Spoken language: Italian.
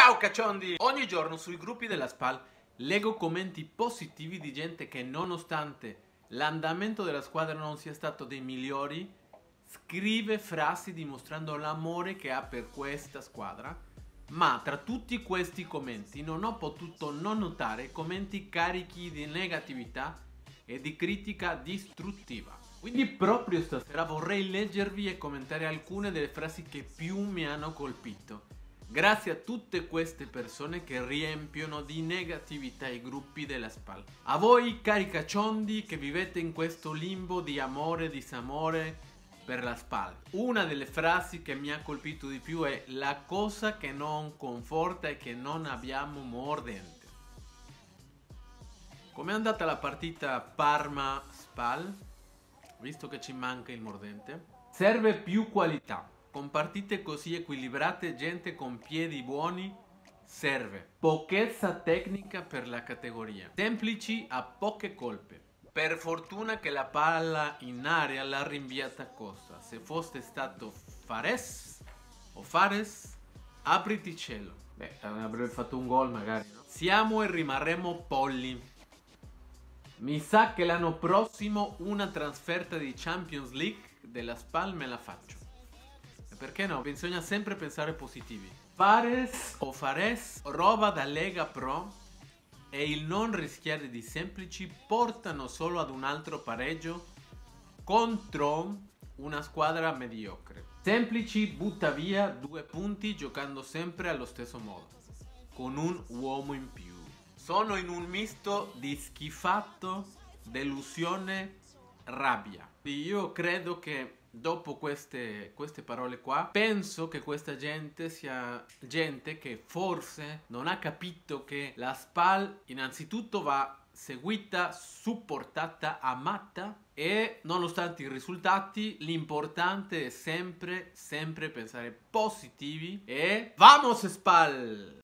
Ciao cacciondi! Ogni giorno sui gruppi della SPAL leggo commenti positivi di gente che nonostante l'andamento della squadra non sia stato dei migliori, scrive frasi dimostrando l'amore che ha per questa squadra. Ma tra tutti questi commenti non ho potuto non notare commenti carichi di negatività e di critica distruttiva. Quindi proprio stasera vorrei leggervi e commentare alcune delle frasi che più mi hanno colpito. Grazie a tutte queste persone che riempiono di negatività i gruppi della SPAL. A voi cari cacciondi che vivete in questo limbo di amore e disamore per la SPAL. Una delle frasi che mi ha colpito di più è: la cosa che non conforta è che non abbiamo mordente. Com'è andata la partita Parma-SPAL? Visto che ci manca il mordente. Serve più qualità. Con partite così equilibrate, gente con piedi buoni, serve. Pochezza tecnica per la categoria. Semplici a poche colpe. Per fortuna che la palla in area l'ha rinviata Costa. Se fosse stato Fares o Fares, apriti cielo. Beh, avrebbe fatto un gol magari, no? Siamo e rimarremo polli. Mi sa che l'anno prossimo una trasferta di Champions League della SPAL me la faccio. E perché no? Bisogna sempre pensare positivi. Fares o Fares, roba da Lega Pro, e il non rischiare di semplici portano solo ad un altro pareggio contro una squadra mediocre. Semplici butta via 2 punti giocando sempre allo stesso modo, con un uomo in più. Sono in un misto di schifato, delusione, rabbia. Io credo che dopo queste parole qua, penso che questa gente sia gente che forse non ha capito che la SPAL innanzitutto va seguita, supportata, amata, e nonostante i risultati l'importante è sempre pensare positivi e vamos SPAL!